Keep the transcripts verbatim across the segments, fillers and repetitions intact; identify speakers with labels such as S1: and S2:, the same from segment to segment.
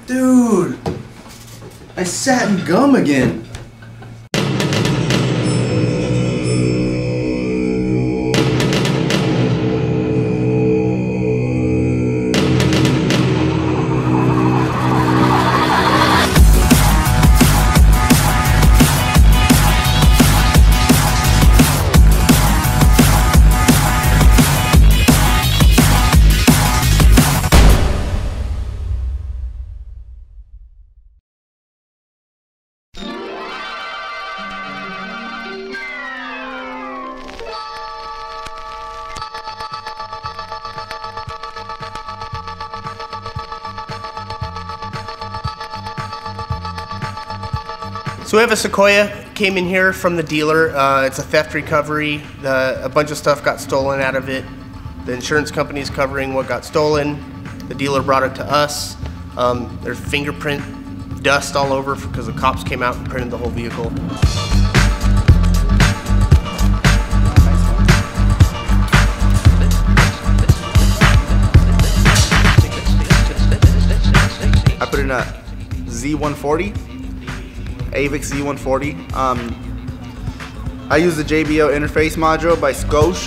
S1: Dude, I sat in gum again.
S2: So we have a Sequoia, came in here from the dealer. Uh, it's a theft recovery. The, a bunch of stuff got stolen out of it. The insurance company is covering what got stolen. The dealer brought it to us. Um, there's fingerprint dust all over because the cops came out and printed the whole vehicle.
S3: I put in a Z one forty. Avix Z one forty. Um, I use the J B L interface module by Scosh.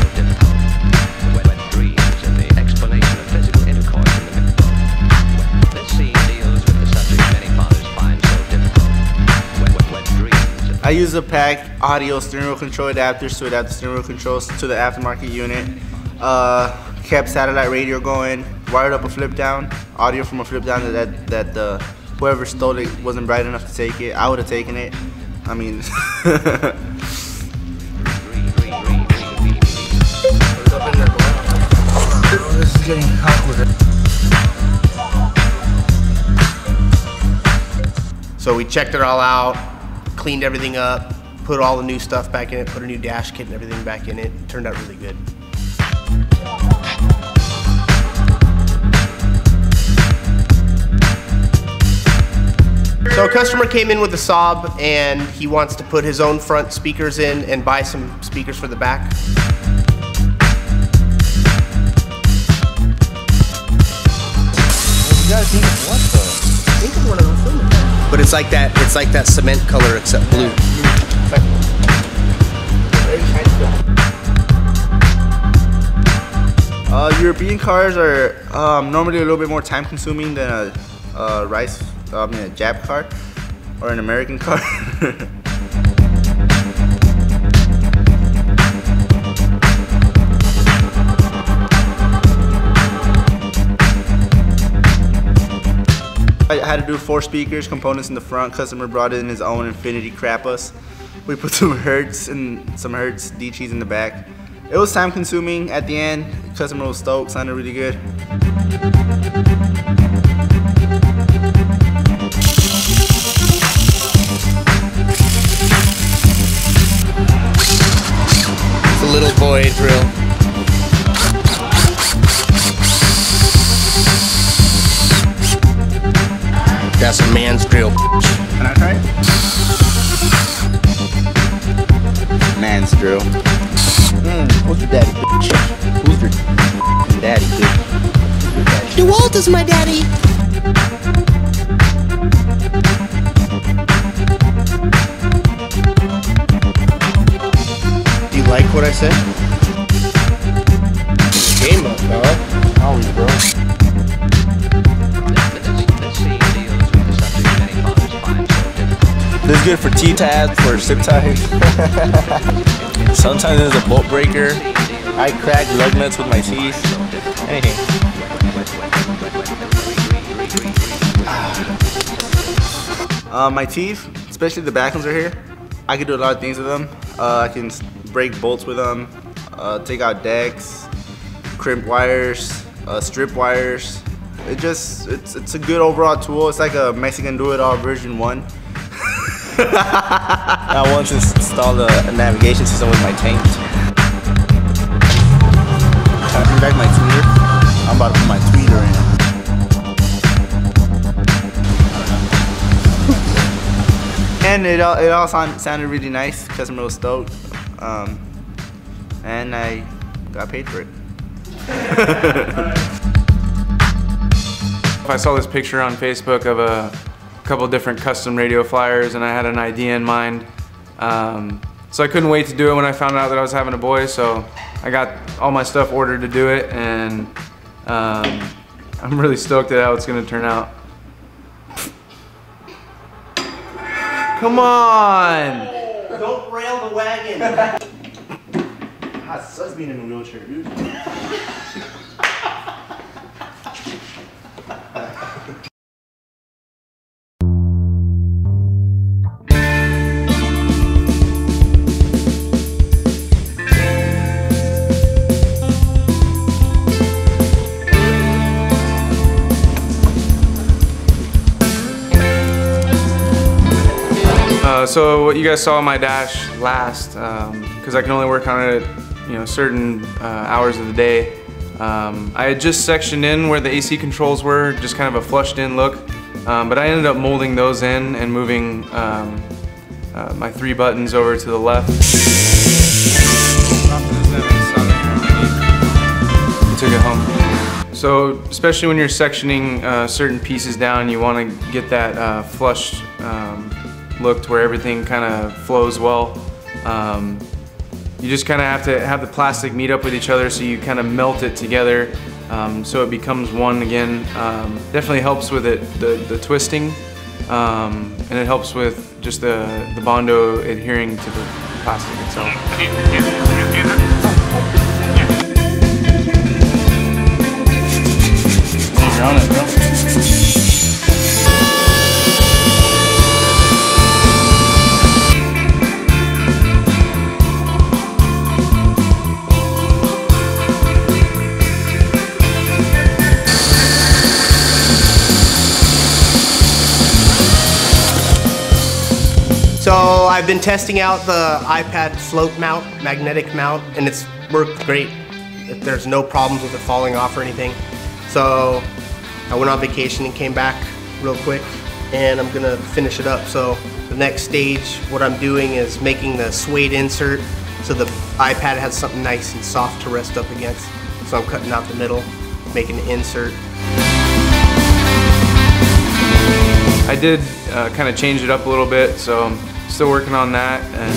S3: I use the pack audio steering wheel control adapters to adapt the steering wheel controls to the aftermarket unit. Uh, kept satellite radio going, wired up a flip down, audio from a flip down that that the uh, whoever stole it wasn't bright enough to take it. I would have taken it. I mean,
S1: this is getting awkward.
S2: So we checked it all out, cleaned everything up, put all the new stuff back in it, put a new dash kit and everything back in it. It turned out really good. So a customer came in with a Saab and he wants to put his own front speakers in and buy some speakers for the back.
S1: You gotta think of what though? Think of one of those filming.
S2: But it's like that, it's like that cement color except blue.
S3: uh, European cars are um, normally a little bit more time consuming than a, a rice. I mean a Jap car or an American car. I had to do four speakers, components in the front. Customer brought in his own Infinity Crappas. We put some Hertz and some Hertz D Ts in the back. It was time consuming. At the end, customer was stoked, sounded really good.
S2: Little boy drill. That's a man's drill.
S3: Can I try it? Man's drill.
S1: Mm, what's your daddy, bitch? Who's your daddy, bitch?
S2: DeWalt is my daddy. Like what I said? Game up, dog.
S1: Always, bro.
S4: This is good for T-tabs, for zip ties. Sometimes there's a bolt breaker. I crack lug nuts with my teeth. Anything.
S3: Uh, my teeth, especially the back ones right here, I can do a lot of things with them. Uh, I can break bolts with them, uh, take out decks, crimp wires, uh, strip wires. It just, it's, it's a good overall tool. It's like a Mexican do-it-all version one.
S4: I once installed a, a navigation system with my tank.
S3: Trying to bring back my tweeter. I'm about to put my tweeter in. And it all, it all sound, sounded really nice. Customer was stoked. Um, and I got paid for it. If
S5: I saw this picture on Facebook of a couple different custom radio flyers, and I had an idea in mind. Um, so I couldn't wait to do it when I found out that I was having a boy, so I got all my stuff ordered to do it, and um, I'm really stoked at how it's gonna turn out. Come on!
S2: Don't rail the wagon.
S3: Ah, it sucks being in a wheelchair, dude.
S5: Uh, so what you guys saw on my dash last, because um, I can only work on it, you know, certain uh, hours of the day. Um, I had just sectioned in where the A C controls were, just kind of a flushed in look, um, but I ended up molding those in and moving um, uh, my three buttons over to the left. And took it home. So especially when you're sectioning uh, certain pieces down, you want to get that uh, flush um, look to where everything kind of flows well. Um, you just kind of have to have the plastic meet up with each other, so you kind of melt it together um, so it becomes one again. Um, definitely helps with it, the, the twisting, um, and it helps with just the, the Bondo adhering to the plastic itself.
S4: You're on it, bro.
S2: So I've been testing out the iPad float mount, magnetic mount, and it's worked great. There's no problems with it falling off or anything. So I went on vacation and came back real quick, and I'm gonna finish it up. So the next stage, what I'm doing is making the suede insert so the iPad has something nice and soft to rest up against. So I'm cutting out the middle, making the insert.
S5: I did uh, kind of change it up a little bit, so I'm still working on that. And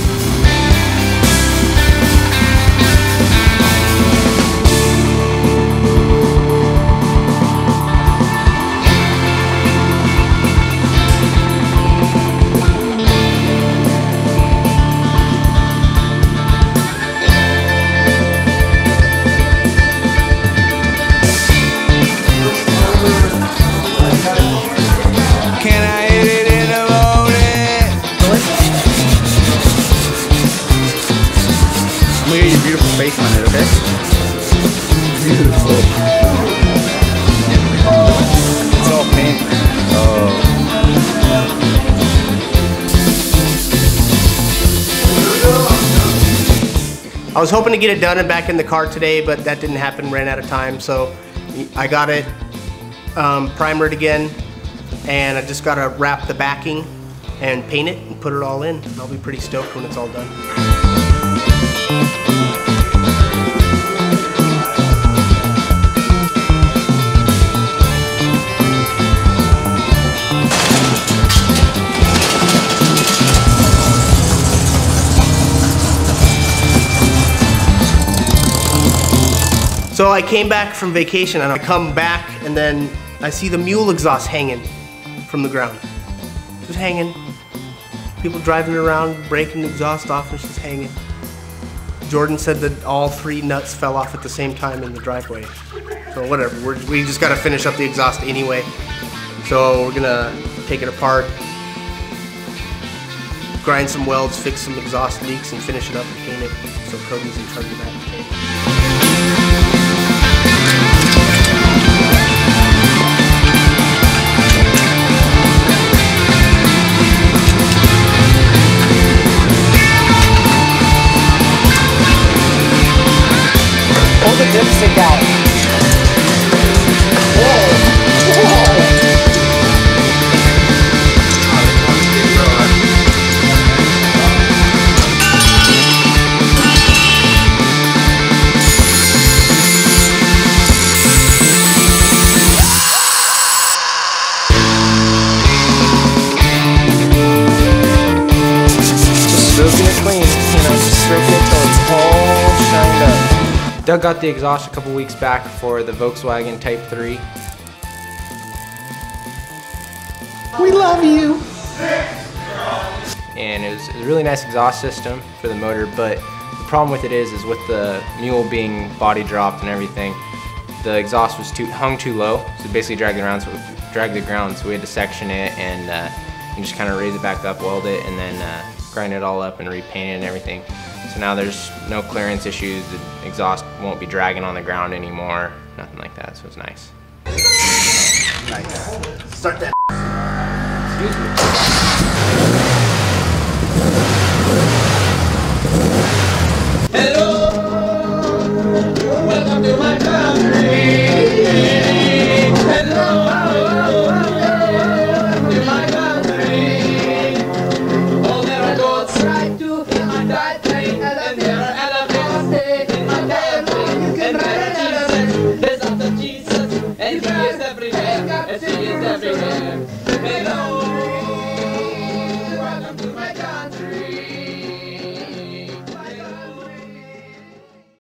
S1: Face on it, okay? Beautiful. It's all paint. Oh.
S2: I was hoping to get it done and back in the car today, but that didn't happen, ran out of time. So I got it um, primered again, and I just gotta wrap the backing and paint it and put it all in. I'll be pretty stoked when it's all done. So I came back from vacation and I come back and then I see the Mule exhaust hanging from the ground. Just hanging. People driving around, breaking the exhaust off, and it's just hanging. Jordan said that all three nuts fell off at the same time in the driveway. So whatever, we're, we just gotta finish up the exhaust anyway. So we're gonna take it apart, grind some welds, fix some exhaust leaks, and finish it up and paint it. So Cody's in charge of that today.
S1: Pull the dipstick out. Whoa. Whoa.
S6: Doug got the exhaust a couple weeks back for the Volkswagen Type three.
S1: We love you.
S6: And it was, it was a really nice exhaust system for the motor, but the problem with it is, is with the Mule being body dropped and everything, the exhaust was too hung too low, so it basically dragged around, so it dragged the ground. So we had to section it and, uh, and just kind of raise it back up, weld it, and then uh, grind it all up and repaint it and everything. So now there's no clearance issues. The exhaust won't be dragging on the ground anymore, nothing like that. So it's nice.
S3: Nice. Start that.
S6: Excuse me. Hello.